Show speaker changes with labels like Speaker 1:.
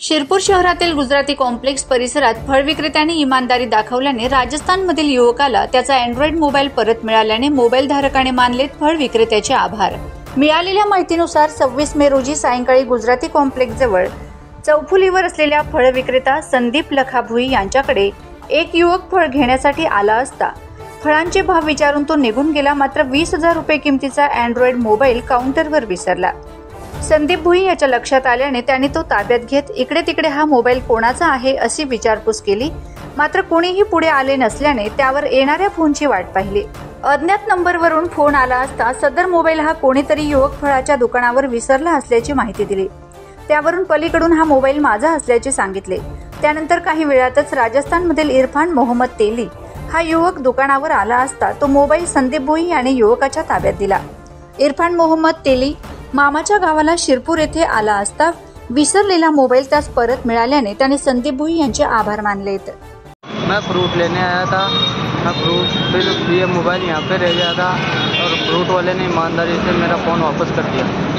Speaker 1: शिरपूर शहरातील गुजराती कॉम्प्लेक्स परिसरात फळ विक्रेत्यांनी इमानदारी दाखवल्याने राजस्थानमधील युवकाला त्याचा अँड्रॉइड मोबाईल परत मिळाल्याने मोबाईल धारकाने मानलेत फळ विक्रेत्याचे आभार। मिळालेल्या माहितीनुसार 26 मे रोजी सायंकाळी गुजराती कॉम्प्लेक्स जवळ चौफुलीवर असलेल्या फळ विक्रेता संदीप लखाभुई यांच्याकडे एक युवक फळ घेण्यासाठी आला असता फळांचे भाव विचारून तो निघून गेला। मात्र 20,000 रुपये किमतीचा अँड्रॉइड मोबाईल काउंटरवर विसरला। संदीप भुई याच्या लक्षात आल्याने त्याने तो ताब्यात घेत इकडे तिकडे हा मोबाईल कोणाचा आहे अशी विचारपूस केली। मात्र कोणीही पुढे आले नसल्याने त्यावर येणाऱ्या फोनची वाट पाहिली। अज्ञात नंबरवरून फोन आला असता सदर मोबाईल हा कोणीतरी युवक फळाच्या दुकानावर विसरला असल्याची माहिती दिली। त्यावरून पलीकडून हा मोबाईल माझा असल्याचे सांगितले। त्यानंतर काही वेळातच राजस्थानमधील इरफान मोहम्मद तेली हा युवक दुकानावर आला असता तो मोबाईल संदीप भुई याने युवकाच्या ताब्यात दिला। इरफान मोहम्मद तेली मामाच्या गावाला शिरपूर येथे आला असता विसरलेला मोबाईल त्यास परत मिळाल्याने त्याने संदीप भुई यांचे आभार मानलेत।
Speaker 2: मैं फ्रूट लेने आया था, मैं फ्रूट फिर ये मोबाइल यहाँ पे रह गया था और फ्रूट वाले ने ईमानदारी से मेरा फ़ोन वापस कर दिया।